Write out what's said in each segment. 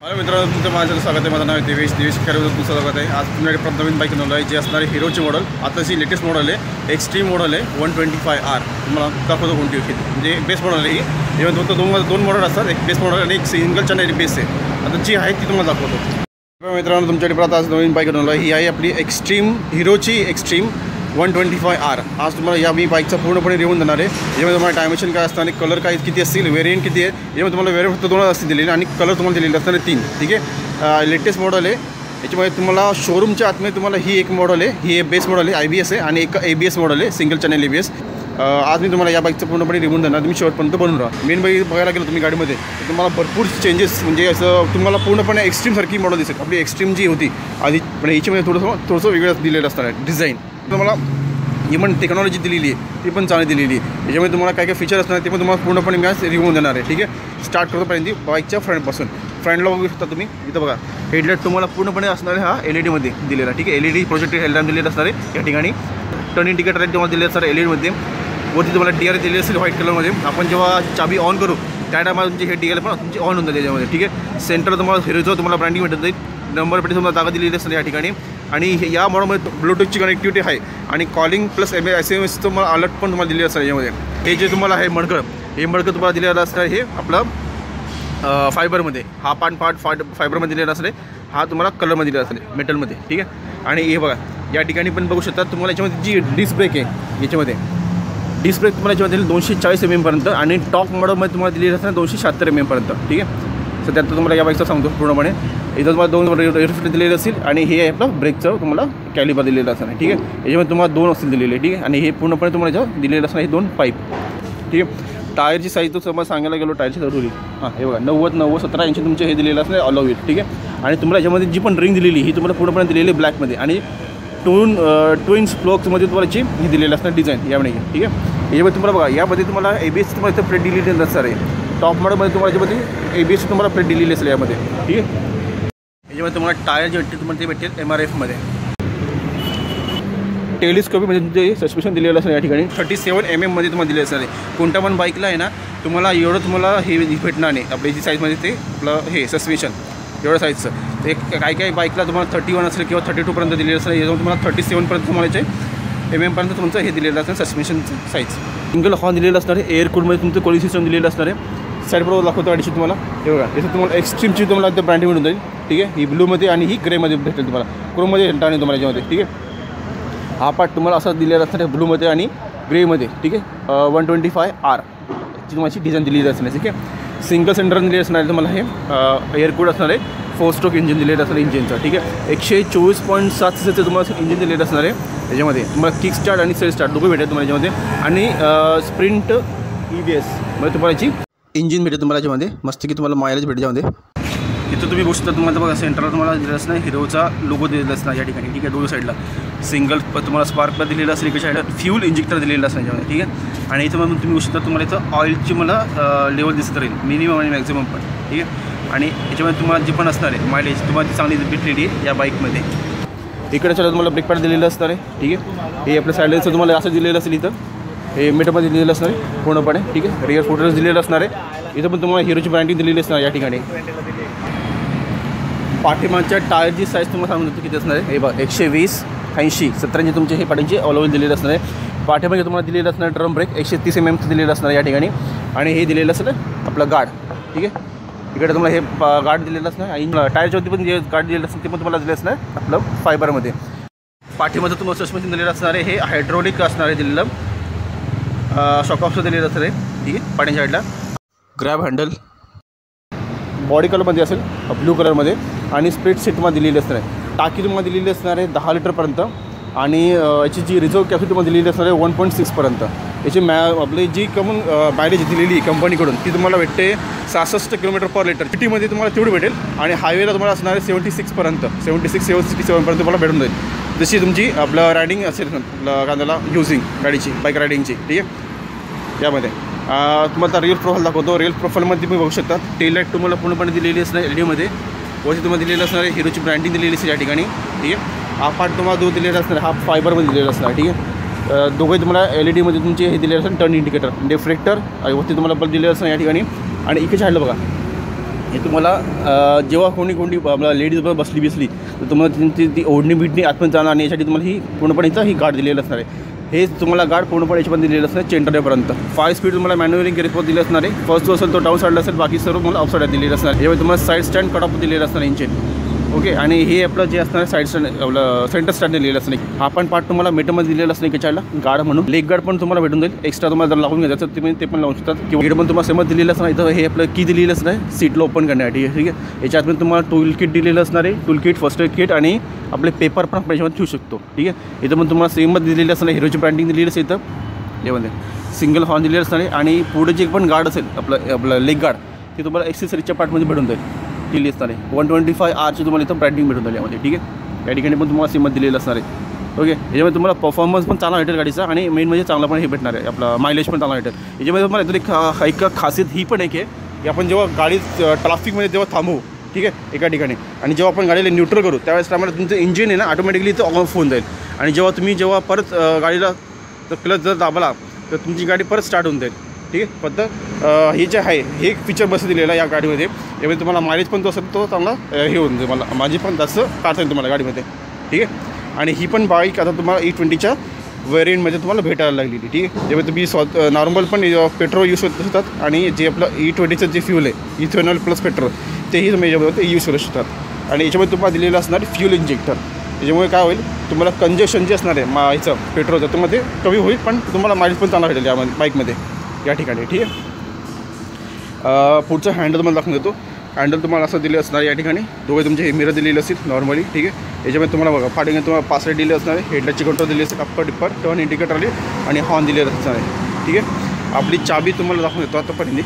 Hello मित्रांनो, तुमचं माझं स्वागत आहे. माझं नाव आहे देवेश करायचं तुमचं स्वागत आहे. आज तुमच्याकडे नवीन बाईक बनवलं आहे, जी असणारी हिरोची मॉडेल. आताची लेटेस्ट मॉडेल आहे, एक्स्ट्रीम मॉडेल आहे 125R. तुम्हाला दाखवतो कोणती म्हणजे बेस्ट मॉडेल आहे ही. इव्हन फक्त दोन मॉडेल असतात, एक बेस्ट मॉडेल आणि एक सिंगल चॅनल बेस आहे. आता जी आहे ती तुम्हाला दाखवतो. मित्रांनो, तुमच्याकडे परत आज नवीन बाईक बनवलं आहे. ही आहे आपली हिरोची एक्स्ट्रीम 125R. आज तुम्हाला या मी बाईकचा पूर्णपणे रिव्ह्यू देणार आहे. यामध्ये तुम्हाला डायमेन्शन काय असतं आणि कलर काय किती असतील, व्हेरियंट किती आहे. यामध्ये तुम्हाला व्हेरियंट फक्त 2 असतील दिलेले आणि कलर तुम्हाला दिलेले असतात 3. ठीक आहे, लेटेस्ट मॉडेल आहे. याच्यामध्ये तुम्हाला शोरूमच्या आतमध्ये तुम्हाला ही एक मॉडेल आहे, ही बेस मॉडेल आहे IBS आहे आणि एक ABS मॉडेल आहे, सिंगल चॅनल ABS. आज मी तुम्हाला या बाईकचं पूर्णपणे रिव्ह्यू देणार. तुम्ही शेवटपर्यंत बनवून राहा. मेन बाईक बघायला गेलो तुम्ही गाडीमध्ये तर तुम्हाला भरपूर चेंजेस, म्हणजे असं तुम्हाला पूर्णपणे एक्स्ट्रीमसारखी मॉडेल दिसेल. आपली एक्स्ट्रीम जी होती आधी, पण याच्यामध्ये थोडंसं वेगळं दिलेलं असणार आहे डिझाईन. तुम्हाला इव्हन टेक्नॉलॉजी दिलेली आहे ती पण चांगली दिलेली आहे. याच्यामध्ये तुम्हाला काय काय फीचर असणार ते पण तुम्हाला पूर्णपणे मी आज रिव्ह्यू देणार आहे. ठीक आहे, स्टार्ट करतो पहिल्यांदा बाईकच्या फ्रंटपासून. फ्रंटला बघू शकता तुम्ही, इथं बघा हेडलाईट तुम्हाला पूर्णपणे असणार आहे हा LED मध्ये दिलेला. ठीक आहे, LED प्रोजेक्टेड हेडलाईट दिलेला असणार आहे. या ठिकाणी टर्न इंडिकेटर लाईट तुम्हाला दिलेलं असणार LED मध्ये. वरती तुम्हाला DR दिलेली असेल व्हाईट कलरमध्ये. आपण जेव्हा चाबी ऑन करू त्या टायमाला तुमची हे DR पण तुमची ऑन होतं त्याच्यामध्ये. ठीक आहे, सेंटर तुम्हाला हिरोचं तुम्हाला ब्रँडिंग भेटत जाईल. नंबर प्लेट तुम्हाला जागा दिलेली असते या ठिकाणी. आणि या मॉडेलमध्ये ब्लूटूथची कनेक्टिव्हिटी आहे आणि कॉलिंग प्लस SMS तुम्हाला अलर्ट पण तुम्हाला दिलेलं असतं यामध्ये. हे जे तुम्हाला आहे मडकं, हे मडकं तुम्हाला दिलेलं असणार. हे आपलं फायबरमध्ये, हा पार्ट फायबरमध्ये दिलेला असले, हा तुम्हाला कलरमध्ये दिलेला असले मेटलमध्ये. ठीक आहे, आणि हे बघा या ठिकाणी पण बघू शकता तुम्हाला याच्यामध्ये जी डिस्क ब्रेक आहे, याच्यामध्ये डिस्क ब्रेक तुम्हाला याच्यामध्ये 240 mm पर्यंत आणि टॉप मॉडेलमध्ये तुम्हाला दिलेलं असणार 276 mm पर्यंत. ठीक आहे, सो त्यात तुम्हाला या बाईकचं सांगतो पूर्णपणे. इथं तुम्हाला 2 एअरफिल्टर दिलेले असतील आणि हे आहे आपलं ब्रेकचं तुम्हाला कॅलिबर दिलेलं असणार. ठीक आहे, याच्यामध्ये तुम्हाला 2 असतील दिलेले. ठीक आहे, आणि हे पूर्णपणे तुम्हाला याच्यावर दिलेलं असणार हे 2 पाईप. ठीक आहे, टायरची साईज तो तुम्हाला सांगायला गेलो टायरची जरुरी. हां, हे बघा 90, 17 इंच तुमचे हे दिलेलं असणार ऑल ओव्हर. ठीक आहे, आणि तुम्हाला याच्यामध्ये जी पण रिंग दिलेली ही तुम्हाला पूर्णपणे दिलेली ब्लॅकमध्ये आणि ट्विन्स फ्लोक्समध्ये तुम्हाला ही दिलेलं असणार डिझाईन यामध्ये. ठीक आहे, याच्यामध्ये तुम्हाला बघा यामध्ये तुम्हाला ABS तुम्हाला इथं प्लेट दिलेली असणार आहे. टॉप मॉडेलमध्ये तुम्हाला याच्यामध्ये ABS तुम्हाला प्लेट दिलेली असेल यामध्ये. ठीक आहे, याच्यामध्ये तुम्हाला टायर जे भेटतील तुम्हाला ते भेटेल MRF मध्ये. टेलिस्कोपिक म्हणजे तुमचे सस्पेन्शन दिलेलं असणार या ठिकाणी 37 mm मध्ये तुम्हाला दिलेलं असणार आहे. कोणत्या पण बाईकला आहे ना तुम्हाला एवढं तुम्हाला हे भेटणार नाही. आपल्या जी साईजमध्ये ते आपलं हे सस्पेन्शन एवढं साईजचं. ते काही बाईकला तुम्हाला 31 असेल किंवा 32 पर्यंत दिलेलं असेल. याच्यावर तुम्हाला 37 पर्यंत तुम्हाला MM पर्यंत तुमचं हे दिलेलं असणार सस्पेन्शनचं साईज. सिंगल हॉर्न दिलेलं असणार आहे. एअर कूलमध्ये तुमचं कूलिंग सिस्टम दिलेलं असणार आहे. साईड बरोबर दाखवतो गाडीची तुम्हाला. हे बघा याचं तुम्हाला एक्स्ट्रीमची तुम्हाला एकदा ब्रँडिंग मिळून जाईल. ठीक आहे, ही ब्लूमध्ये आणि ही ग्रेमध्ये भेटेल तुम्हाला. क्रोममध्ये टाळणे तुम्हाला याच्यामध्ये. ठीक आहे, हा पार्ट तुम्हाला असा दिलेला असणार आहे ब्लूमध्ये आणि ग्रेमध्ये. ठीक आहे, 125R ची तुम्हाला डिझाईन दिलेली असणार. ठीक आहे, सिंगल सेंटर दिलेलं असणार आहे तुम्हाला. हे एअर कूल्ड असणार आहे. 4 स्ट्रोक इंजिन दिलेलं असणार इंजिनचं. ठीक आहे, 124.7 सीसीचं तुम्हाला इंजिन दिलेलं असणार आहे. त्याच्यामध्ये तुम्हाला किक स्टार्ट आणि सेल्फ स्टार्ट दोघं भेटेल तुम्हाला याच्यामध्ये. आणि स्प्रिंट EBS मध्ये तुम्हाला याची इंजिन भेटेल तुम्हाला याच्यामध्ये. मस्त की तुम्हाला मायलेज भेटेल याच्यामध्ये. इथं तुम्ही बघू शकता तुम्हाला बघा सेंटरला तुम्हाला दिलेलं असणार हिरोचा लोगो दिलेला असणार या ठिकाणी. ठीक आहे, दोन्ही साईडला सिंगल तुम्हाला स्पार्कला दिलेलं असेल, एका साईडला फ्यूल इंजेक्टर दिलेलं असणार याच्यामध्ये. ठीक आहे, आणि इथं मग तुम्ही बघू शकता तुम्हाला इथं ऑइलची मला लेवल दिसत राहील मिनिमम आणि मॅक्झिमम पण. ठीक आहे, आणि याच्यामध्ये तुम्हाला जी पण असणार आहे मायलेज तुम्हाला ती चांगली भेटलेली आहे या बाईकमध्ये. इकडे चला तुम्हाला ब्रेक पॅड दिलेलं असणार आहे. ठीक आहे, हे आपल्या साईडला तुम्हाला असं दिलेलं असेल. इथं हे मीटरमध्ये दिलेलं असणार आहे पूर्णपणे. ठीक आहे, रिअर फोटोज दिलेलं असणार आहे. इथं पण तुम्हाला हिरोची ब्रँडिंग दिलेली असणार या ठिकाणी. पाठीमागच्या टायरची साईज तुम्हाला सांगून देतो किती असणार आहे. हे बघा 120, 80, 17 तुमचे हे पाठींचे ऑल ओव्हर दिलेलं असणार आहे. पाठीमागे तुम्हाला दिलेलं असणार ड्रम ब्रेक 130 mm दिलेलं असणार या ठिकाणी. आणि हे दिलेलं असलं आपलं गार्ड. ठीक आहे, इकडे तुम्हाला हे गार्ड दिलेलं असणार आणि टायरच्यावरती पण जे गार्ड दिलेलं असतं ते पण तुम्हाला दिलेलं असणार आपलं फायबरमध्ये. पाठीमध्ये तुम्हाला सस्पेन्शन दिलेलं असणार आहे. हे हायड्रोलिक असणार आहे दिलेलं. शॉक ऑफचं दिलेलं असणार आहे. ठीक आहे, पाठीच्या साईडला ग्रॅब हँडल बॉडी कलरमध्ये असेल ब्लू कलरमध्ये. आणि स्प्लिट सीट तुम्हाला दिलेली असणार आहे. टाकी तुम्हाला दिलेली असणार आहे 10 लिटरपर्यंत. आणि याची जी रिझर्व कॅपॅसिटी तुम्हाला दिलेली असणार आहे 1.6 पर्यंत. याची आपली जी कमून मायलेज दिलेली कंपनीकडून ती तुम्हाला भेटते 66 km/लिटर. सिटीमध्ये तुम्हाला तेवढी भेटेल आणि हायवेला तुम्हाला असणार आहे 76 पर्यंत, 76-77 पर्यंत तुम्हाला भेटून जाईल. जशी तुमची आपलं रायडिंग असेल कांद्याला युझिंग गाडीची बाईक रायडिंगची. ठीक आहे, यामध्ये तुम्हाला रिअल प्रोफाईल दाखवतो. रिअल प्रोफाईलमध्ये तुम्ही बघू शकता टेल लाईट तुम्हाला पूर्णपणे दिलेली असणार LED वरती तुम्हाला दिलेलं असणार आहे. हिरोची ब्रँडिंग दिलेली असते या ठिकाणी. ठीक आहे, हा पार्ट तुम्हाला जो दिलेला असणार हा फायबरमध्ये दिलेला असणार. ठीक आहे, दोघे तुम्हाला LED तुमचे हे दिलेलं असणार टर्न इंडिकेटर, डिफ्लेक्टर वरती तुम्हाला बल्ब दिलेलं असणार या ठिकाणी. आणि इकडे साईडला बघा हे तुम्हाला जेव्हा कोणी आपला लेडीज बसली तर तुम्हाला त्यांची ती ओढणी बिडणी आतमध्ये जाणार आणि यासाठी तुम्हाला ही पूर्णपणे ही गार्ड दिलेलं असणार आहे. हे तुम्हाला गार्ड पूर्णपणे याच्यामध्ये दिलेलं असणार चेंटरपर्यंत. 5 स्पीड तुम्हाला मॅन्युअलिंग गेअरवर दिलं असणार आहे. फर्स्ट जो असेल तो डाऊन साईडला असेल, बाकी सर्व तुम्हाला अप साईडला दिलेलं असणार. यावेळी तुम्हाला साईड स्टँड कट ऑफ दिलेलं असणार इंजिन. ओके, आणि हे आपलं जे असणार साईड स्टँड आपलं सेंटर स्टँड दिलेलं असणार. हा पण पार्ट तुम्हाला मेटलमध्ये दिलेला असणार याच्याला गार्ड म्हणून. लेग गार्ड पण तुम्हाला भेटून जाईल. एक्स्ट्रा तुम्हाला जर लावून घ्यायचं तुम्ही ते पण लावू शकतात. किंवा गेट पण तुम्हाला सेमच दिलेलं असणार. इथं हे आपलं की दिलेलं असणार सीटला ओपन करण्यासाठी. ठीक आहे, याच्यात तुम्हाला टूल किट दिलेलं असणार आहे. Tool kit, first aid kit आणि आपले पेपर पण आपण याच्यामध्ये ठेवू शकतो. ठीक आहे, इथं पण तुम्हाला सेमच दिलेलं असणार. हिरोची ब्रँडिंग दिलेली असेल इथं यामध्ये. सिंगल हॉर्न दिलेलं असणार आहे. आणि पुढे जे पण गार्ड असेल आपलं लेग गार्ड ते तुम्हाला एक्सेसरीजच्या पार्टमध्ये भेटून जाईल. दिली असणार आहे. 125R तुम्हाला इथं ब्रँडिंग भेटून जाईल यामध्ये. ठीक आहे, या ठिकाणी पण तुम्हाला सिमत दिलेलं असणार आहे. ओके, याच्यामध्ये तुम्हाला परफॉर्मन्स पण चांगला भेटेल गाडीचा आणि मेन म्हणजे चांगला पण हे भेटणार आहे. आपला मायलेज पण चांगला भेटेल. याच्यामध्ये तुम्हाला इथं एक खासियत ही पण आहे की आपण जेव्हा गाडी ट्रॅफिकमध्ये जेव्हा थांबवू, ठीक आहे, एका ठिकाणी, आणि जेव्हा आपण गाडीला न्यूट्रल करू त्यावेळेस त्यामुळे तुमचं इंजिन आहे ना ऑटोमॅटिकली इथं ऑफ होऊन जाईल. आणि जेव्हा परत गाडीला क्लच जर दाबला तर तुमची गाडी परत स्टार्ट होऊन जाईल. ठीक आहे, फक्त हे जे आहे हे एक फीचर बस दिलेलं आहे या गाडीमध्ये. यामध्ये तुम्हाला मायलेज पण जो असेल तो चांगला हे होऊन जाईल. मला माझी पण जास्त काढता येईल तुम्हाला गाडीमध्ये. ठीक आहे, आणि ही पण बाईक आता तुम्हाला E20च्या व्हेरियंटमध्ये तुम्हाला भेटायला लागलेली. ठीक आहे, जेव्हा तुम्ही नॉर्मल पण पेट्रोल यूज होत असतात आणि जे आपलं E20चं जे फ्यूल आहे इथेनॉल प्लस पेट्रोल तेही तुम्ही याच्यामध्ये यूज करू शकतात. आणि याच्यामध्ये तुम्हाला दिलेलं असणार फ्यूल इंजेक्टर. त्याच्यामुळे काय होईल, तुम्हाला कंजेशन जे असणार आहे ह्याचं पेट्रोलचं तुम्हाला ते कमी होईल, पण तुम्हाला मायलेज पण चांगला भेटेल यामध्ये बाईकमध्ये या ठिकाणी. ठीक आहे, पुढचं हँडल तुम्हाला दाखवून देतो. हँडल तुम्हाला असं दिले असणार या ठिकाणी. दोघे तुमचे हे मिरर दिलेले असतील नॉर्मली. ठीक आहे, याच्यामध्ये तुम्हाला बघा फाटिंग तुम्हाला 5 लाईट दिले असणार आहे. हेडलाईटची कंट्रोल दिली असेल, अप्पर डिप्पर टर्न इंडिकेटर आली आणि हॉर्न दिलेलं असणार आहे. ठीक आहे, आपली चाबी तुम्हाला दाखवून देतो आतापर्यंत.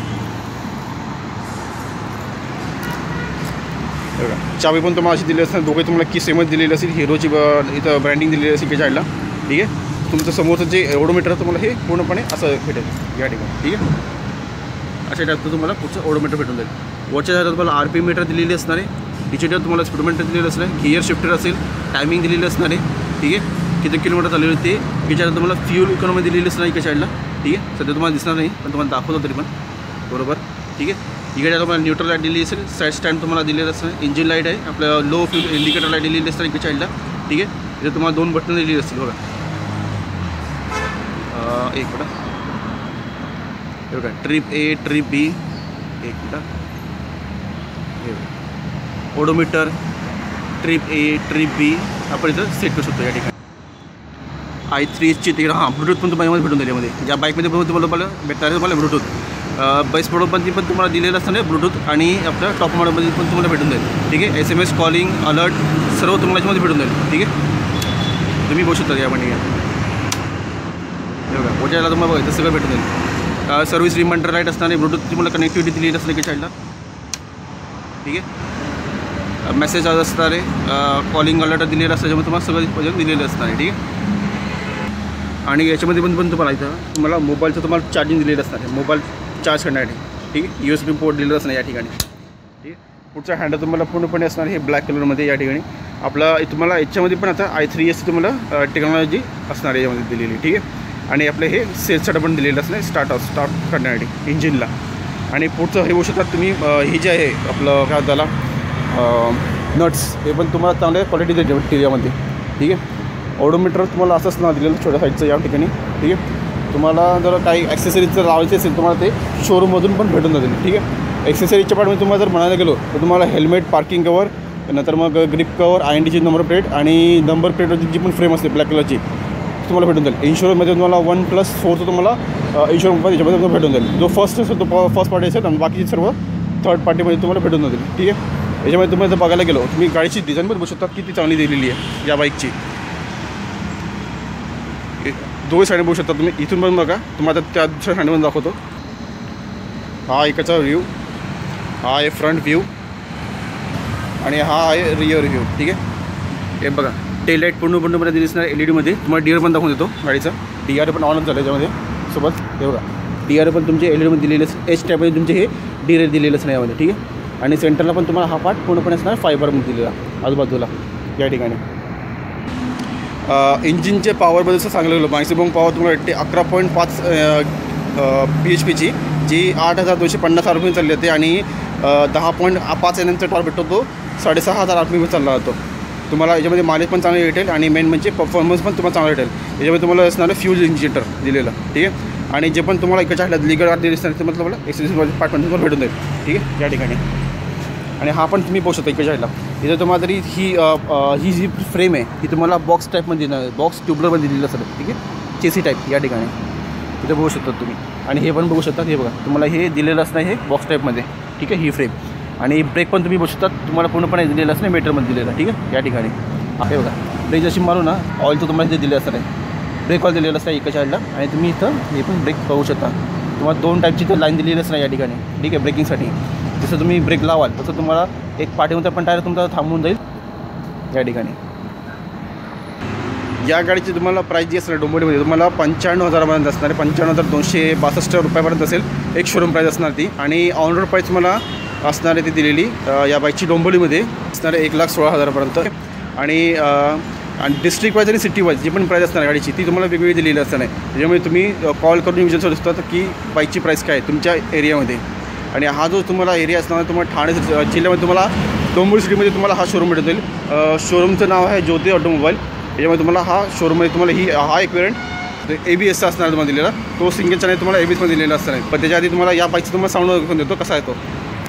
बघा चाबी पण तुम्हाला अशी दिली असणार. दोघे तुम्हाला की सेमच दिलेली असेल. हिरोची इथं ब्रँडिंग दिलेली असेल की साईडला. ठीक आहे, तुमचं समोरचं जे ओडोमीटर तुम्हाला हे पूर्णपणे असं भेटेल या ठिकाणी. ठीक आहे, अशा टाईपचं तुम्हाला पुढचं ओडोमीटर भेटून जाईल. वरच्या साईडला तुम्हाला RPM मीटर दिलेली असणार आहे. डिजिटल तुम्हाला स्पीडोमीटर दिलेलं असणार आहे. गिअर शिफ्टर असेल, टायमिंग दिलेलं असणार आहे. ठीक आहे, किती किलोमीटर चाललेलं ते. याच्यात तुम्हाला फ्यूल इकॉनॉमी दिलेली असणार एका साईडला. ठीक आहे, सध्या तुम्हाला दिसणार नाही पण तुम्हाला दाखवतो तरी पण बरोबर. ठीक आहे, इकडे तुम्हाला न्यूट्रल लाईट दिलेली असेल. साईड स्टँड तुम्हाला दिलेलं असणार. इंजिन लाईट आहे. आपलं लो फ्यूल इंडिकेटर लाईट दिलेली असणार एका साईडला. ठीक आहे, इथे तुम्हाला 2 बटन दिलेली असतील बघा. एक मिनट, हे बघा ट्रिप A, ट्रिप B. एक minute, odometer, trip A, trip B आपण इथं सेट करू शकतो या ठिकाणी. i3ची तिकडे ब्लूटूथ पण तुम्हाला भेटून जाईल यामध्ये. ज्या बाईकमध्ये तुम्हाला भेटणार आहे तुम्हाला ब्लूटूथ. बेस्ट प्रोडक्टमध्ये पण तुम्हाला दिलेलं असतं ब्लूटूथ आणि आपल्या टॉप मॉडेलमध्ये पण तुम्हाला भेटून जाईल. ठीक आहे, SMS कॉलिंग अलर्ट सर्व तुम्हाला याच्यामध्ये भेटून जाईल. ठीक आहे, तुम्ही बघू शकता यामध्ये. बघा वरच्या तुम्हाला बघा सगळं भेटून जाईल. सर्व्हिस रिमाइंडर लाईट असणार आहे. ब्लूटूथ तुम्हाला कनेक्टिव्हिटी दिलेली असणार की साईडला. ठीक आहे, मेसेज आज असणार आहे. कॉलिंग अलर्ट दिलेलं असतं, त्याच्यामध्ये तुम्हाला सगळं दिलेलं असणार आहे. ठीक आहे, आणि याच्यामध्ये पण तुम्हाला इथं तुम्हाला मोबाईलचं तुम्हाला चार्जिंग दिलेलं असणार आहे. मोबाईल चार्ज करण्यासाठी. ठीक आहे, USB पोर्ट दिलेलं असणार या ठिकाणी. ठीक आहे, पुढचा हँडल तुम्हाला पूर्णपणे असणार हे ब्लॅक कलरमध्ये या ठिकाणी. आपला तुम्हाला याच्यामध्ये पण आता i3S तुम्हाला टेक्नॉलॉजी असणार आहे यामध्ये दिलेली. ठीक आहे, आणि आपलं हे सेल्ससाठी पण दिलेलं असणार स्टार्ट करण्यासाठी इंजिनला. आणि पुढचं हे होऊ शकतात तुम्ही हे जे आहे आपलं काय त्याला नट्स हे पण तुम्हाला चांगल्या क्वालिटी भेटतील यामध्ये. ठीक आहे, ओडोमीटर तुम्हाला असंच ना दिलेलं छोट्या साईजचं या ठिकाणी. ठीक आहे, तुम्हाला जर काही ॲक्सेसरीज जर लावायचे असेल तुम्हाला ते शोरूममधून पण भेटून जातील. ठीक आहे, ॲक्सेसरीजच्या पार्टमध्ये तुम्हाला जर म्हणायला गेलो तर तुम्हाला हेल्मेट, पार्किंग कवर, नंतर मग ग्रिप कवर, INDची नंबर प्लेट आणि नंबर प्लेटवरची जी पण फ्रेम असते ब्लॅक कलरची तुम्हाला भेटून जाईल. इन्शुरन्समध्ये तुम्हाला 1+4चं तुम्हाला इन्शुरन्स याच्यामध्ये भेटून जाईल. जो फर्स्ट असेल तो फर्स्ट पार्टी असेल आणि बाकीचे सर्व थर्ड पार्टीमध्ये तुम्हाला भेटून जातील. ठीक आहे, याच्यामध्ये तुम्ही जर बघायला गेलो तुम्ही गाडीची डिझाईन पण बघू शकता किती चांगली दिलेली आहे या बाईकची. दोन्ही साईड बघू शकता तुम्ही. इथून पण बघा, तुम्हाला त्या दुसऱ्या साईडमध्ये दाखवतो. हा एकाचा व्ह्यू, हा आहे फ्रंट व्ह्यू आणि हा आहे रिअर व्ह्यू. ठीक आहे, हे बघा टेल लाईट पूर्णपणे दिसणार LED तुम्हाला DRL पण दाखवून देतो गाडीचा. DRL पण ऑनच झालं याच्यामध्ये सोबत. हे बघा DRL पण तुमचे LED दिलेले H टाईपमध्ये तुमचे हे DRL दिलेलं असणार यामध्ये. ठीक आहे, आणि सेंटरला पण तुम्हाला हा पार्ट पूर्णपणे असणार फायबरमध्ये दिलेला आजूबाजूला या ठिकाणी. इंजिनचे पॉवरबद्दल सांगायला गेलो मॅक्सिमम पॉवर तुम्हाला भेटते 11.5 BHPची जी 8,250 RPM चालली जाते आणि 10.5 NMचा टॉर्क भेटतो. तो 6,500 RPM चालला जातो. तुम्हाला याच्यामध्ये मायलेज पण चांगलं भेटेल आणि मेन म्हणजे परफॉर्मन्स पण तुम्हाला चांगला भेटेल. याच्यामध्ये तुम्हाला असणार फ्यूल इंजेक्टर दिलेलं, ठीक आहे. आणि जे पण तुम्हाला इकडच्या साईडला लिगल आर्ट दिले असणार ते मतलब मला एक्सपीरियन्स पार्ट पण भेटून जाईल, ठीक आहे, या ठिकाणी. आणि हा पण तुम्ही बघू शकता इकडच्या साईडला. इथं तुम्हाला तरी ही जी फ्रेम आहे ही तुम्हाला बॉक्स टाईपमध्ये बॉक्स ट्यूबलरमध्ये दिलेलं असेल, ठीक आहे, चेसी टाईप या ठिकाणी. इथं बघू शकता तुम्ही. आणि हे पण बघू शकता, हे बघा तुम्हाला हे दिलेलं असणार हे बॉक्स टाईपमध्ये, ठीक आहे, ही फ्रेम. आणि ब्रेक पण तुम्ही बघू शकता तुम्हाला पूर्णपणे दिलेलं असं नाही, मीटरमध्ये दिलेलं, ठीक आहे, या ठिकाणी. हे बघा ब्रेक जशी मारू ना ऑइल तर तुम्हाला इथे दिले असणार आहे, ब्रेक ऑइल दिलेलं असतं एका साईडला. आणि तुम्ही इथं हे पण ब्रेक पाहू शकता. तुम्हाला 2 टाईपची तर लाईन दिलेली असणार या ठिकाणी, ठीक आहे, ब्रेकिंगसाठी. जसं तुम्ही ब्रेक लावाल तसं तुम्हाला एक पाठीमध्ये पण टायर तुमचा थांबून जाईल या ठिकाणी. या गाडीची तुम्हाला प्राईस जी असणार डोंबिवलीमध्ये तुम्हाला 95,000पर्यंत असणार आहे. 95,262 रुपयापर्यंत असेल एक शोरूम प्राईस असणार ती. आणि ऑन रोड प्राईस तुम्हाला असणार आहे ती दिलेली या बाईकची डोंबिवलीमध्ये असणार आहे 1,16,000पर्यंत. आणि डिस्ट्रिक्ट वाईज आणि सिटी वाईज जी पण प्राईस असणार गाडीची ती तुम्हाला वेगवेगळी दिलेली असणार आहे. त्याच्यामुळे तुम्ही कॉल करून विचारू शकता की बाईकची प्राईस काय आहे तुमच्या एरियामध्ये. आणि हा जो तुम्हाला एरिया असणार तुम्हाला ठाणे जिल्ह्यामध्ये तुम्हाला डोंबिवली सिटीमध्ये तुम्हाला हा शोरूम भेटेल. शोरूमचं नाव आहे ज्योती ऑटोमोबाईल. याच्यामध्ये तुम्हाला हा शोरूममध्ये तुम्हाला हा एक वेरियंट ABSचा असणार तुम्हाला दिलेला. तो सिंगलचा नाही तुम्हाला ABSमध्ये दिलेला असणार आहे. पण त्याच्या आधी तुम्हाला या बाईकचं तुम्हाला साऊंड दाखवून देतो कसा आहे तो.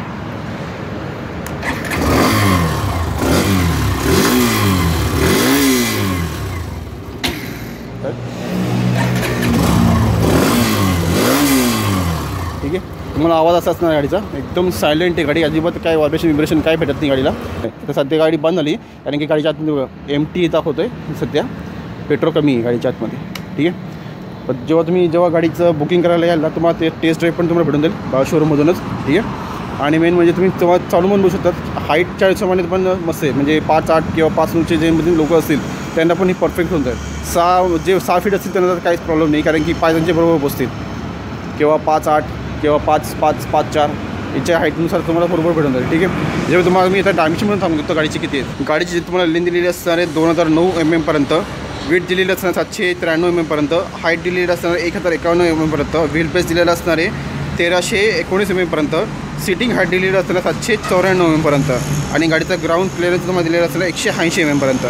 ठीक आहे, तुम्हाला आवाज असा असणार गाडीचा एकदम सायलेंट आहे गाडी. अजिबात काय व्हायब्रेशन काय भेटत नाही गाडीला. तर सध्या गाडी बंद झाली कारण की गाडीच्या आतमध्ये MT दाखवतो आहे सध्या, पेट्रोल कमी आहे गाडीच्या आतमध्ये, ठीक आहे. पण जेव्हा गाडीचं बुकिंग करायला याल ना तुम्हाला ते टेस्ट ड्राईव्ह पण तुम्हाला भेटून जाईल शोरूममधूनच, ठीक आहे. आणि मेन म्हणजे तुम्ही तेव्हा चालू म्हणून बघू शकतात. हाईटच्या हिशोबाने पण मस्त आहे. म्हणजे 5'8" किंवा 5'9" जे लोक असतील त्यांना पण ही परफेक्ट होऊन जाईल. 6 फीट असतील त्यांना तर काहीच प्रॉब्लेम नाही कारण की पायजांचे बरोबर बसतील. किंवा 5'8" किंवा 5'5", 5'4" याच्या हाईटनुसार तुम्हाला बरोबर भेटून जाईल, ठीक आहे. जेव्हा तुम्हाला मी आता डायमेन्शन सांगून देतो गाडीची किती आहे. गाडीची जे तुम्हाला लेंथ दिलेली असणार आहे 2009 mm वेट दिलेलं असणार 793 mm हाईट दिलेली असणार 1051 mm व्हील बेस दिलेला असणार आहे 1319 mm सीटिंग हाईट दिलेली असणार 794 mm आणि गाडीचा ग्राउंड क्लिअरन्स तुम्हाला दिलेला असणार 180 mm.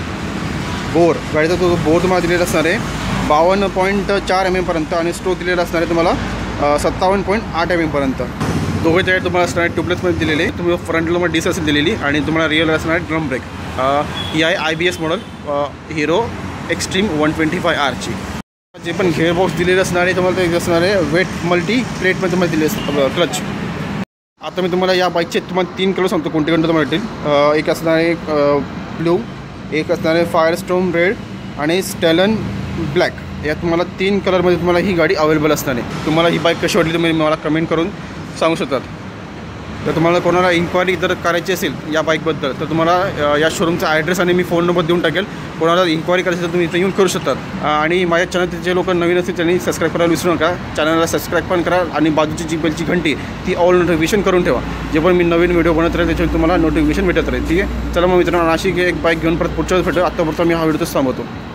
बोर गाडीचा तो बोर तुम्हाला दिलेला असणार आहे 52.4 mm आणि स्ट्रोक दिलेला असणार आहे तुम्हाला 57.8 mm. दोघे टायर तुम्हाला असणार आहे ट्यूबलेसमध्ये दिलेले. तुम्ही फ्रंटला तुम्हाला डिस असेल दिलेली आणि तुम्हाला रिअल असणार आहे ड्रम ब्रेक. ही आहे IBS model hero extreme 125R ची. जे पण गेअरबॉक्स दिलेलं असणार आहे तुम्हाला ते असणार आहे वेट मल्टी प्लेटमध्ये तुम्हाला दिले क्लच. आता मी तुम्हाला या बाईकचे तुम्हाला 3 कलर सांगतो कोणते कोणते तुम्हाला भेटेल. एक असणार आहे ब्लू, एक असणार आहे फायरस्टोन रेड आणि स्टेलन ब्लॅक. या तुम्हाला 3 कलरमध्ये तुम्हाला ही गाडी अवेलेबल असणार आहे. तुम्हाला ही बाईक कशी वाटली तुम्ही मला कमेंट करून सांगू शकतात. तर तुम्हाला कोणाला इन्क्वायरी जर करायची असेल या बाईकबद्दल तर तुम्हाला या शोरूमचा ॲड्रेस आणि मी फोन नंबर देऊन टाकेल. कोणाला इन्क्वायरी करायची तर तुम्ही इथे येऊन करू शकतात. आणि माझ्या चॅनलचे जे लोक नवीन असतील त्यांनी सबस्क्राईब करायला विसरू नका. चॅनलला सबस्क्राईब पण करा आणि बाजूची जी बेलची घंटी ती ऑल नोटिफिकेशन करून ठेवा. जे पण मी नवीन व्हिडिओ बनत राहील त्याच्यावर तुम्हाला नोटिफिकेशन भेटत राहील, ठीक आहे. चला मग मित्रांनो अशी एक बाईक घेऊन परत पुढच्या वेळेस भेटू. आत्तापर्यंत मी हा व्हिडिओच थांबवतो.